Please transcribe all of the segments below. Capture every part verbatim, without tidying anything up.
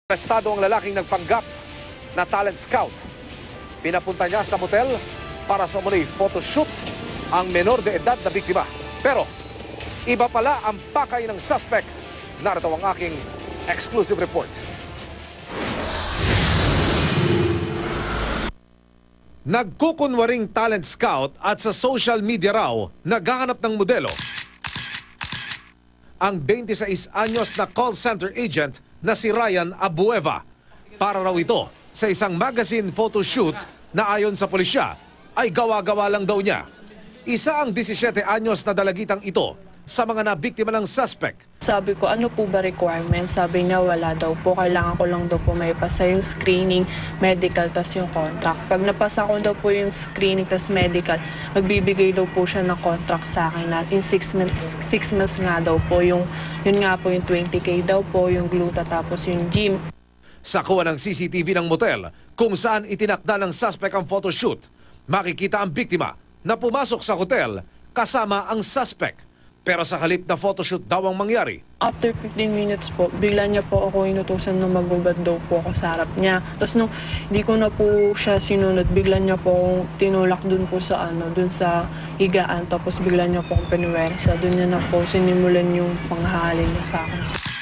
Arestado ang lalaking nagpanggap na talent scout. Pinapunta niya sa motel para sa muli photoshoot ang menor de edad na biktima. Pero iba pala ang pakay ng suspect. Narito ang aking exclusive report. Nagkukunwaring talent scout at sa social media raw naghahanap ng modelo ang twenty-seis anyos na call center agent na si Ryan Abueva. Para raw ito sa isang magazine photoshoot na ayon sa pulisya ay gawa-gawa lang daw niya. Isa ang disisiete anyos na dalagitang ito sa mga nabiktima ng suspect. Sabi ko, ano po ba requirements? Sabi niya, wala daw po. Kailangan ko lang daw po may pasa yung screening, medical, tas yung contract. Pag napasa ko daw po yung screening, tas medical, magbibigay daw po siya ng contract sa akin na in six months, six months nga daw po. Yung, yun nga po yung twenty K daw po, yung gluta, tapos yung gym. Sa kuha ng C C T V ng motel kung saan itinakda ng suspect ang photoshoot, makikita ang biktima na pumasok sa hotel kasama ang suspect. Pero sa halip na photoshoot daw ang mangyari. After fifteen minutes po, bigla niya po ako inutusan na magubad daw po ako sa harap niya. Tapos nung hindi ko na po siya sinunod, bigla niya po akong tinulak dun po sa ano, dun sa higaan. Tapos bigla niya po akong pinuwersa. Dun niya na po sinimulan yung panghahalin niya sa akin.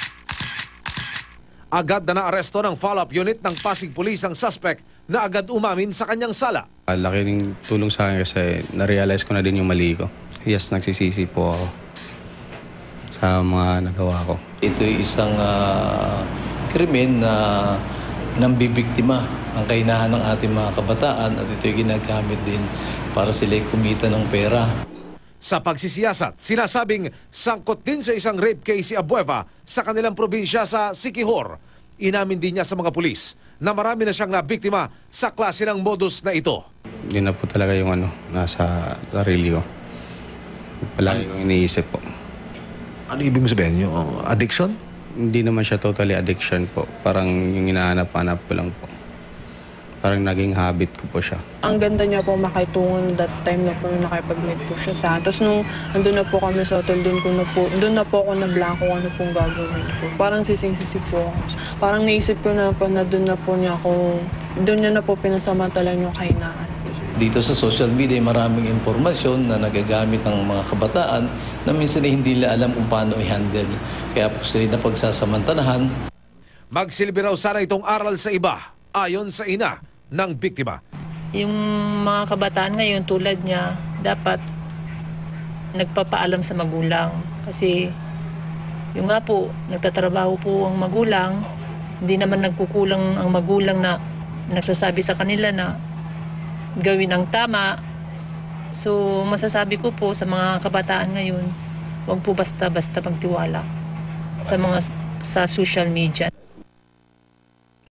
Agad na naaresto ng follow-up unit ng Pasig Police ang suspect na agad umamin sa kanyang sala. Laki ng tulong sa akin kasi na-realize ko na din yung mali ko. Yes, nagsisisi po ako sa mga nagawa ko. Ito ay isang uh, krimen na nambibiktima ang kainahan ng ating mga kabataan at ito ay ginagamit din para sila kumita ng pera. Sa pagsisiyasat, sinasabing sangkot din sa isang rape case si Abueva sa kanilang probinsya sa Siquijor. Inamin din niya sa mga pulis na marami na siyang nabiktima sa klase ng modus na ito. Yun na po talaga yung ano, nasa sarili ko. Palagi kong iniisip po. Ano ibig mo sabihin? Yung addiction? Hindi naman siya totally addiction po. Parang yung hinahanap-hanap ko lang po. Parang naging habit ko po siya. Ang ganda niya po makitungon that time na po nakipag-meet po siya sa akin. Tapos nung andun na po kami sa hotel, doon ko na po, doon na po ako na blanco ano pong gagawin ko. Parang sising-sisi po ako. Parang naisip ko na po na doon na po niya ako, doon niya na po pinasamantalan yung kahinaan. Dito sa social media, maraming impormasyon na nagagamit ng mga kabataan na minsan ay hindi nila alam kung paano i-handle. Kaya po sila na pagsasamantalahan. Magsilbi raw sana itong aral sa iba, ayon sa ina ng biktima. Yung mga kabataan ngayon tulad niya, dapat nagpapaalam sa magulang. Kasi yung nga po, nagtatrabaho po ang magulang, hindi naman nagkukulang ang magulang na nagsasabi sa kanila na gawin ang tama. So masasabi ko po sa mga kabataan ngayon, huwag po basta-basta magtiwala sa mga sa social media.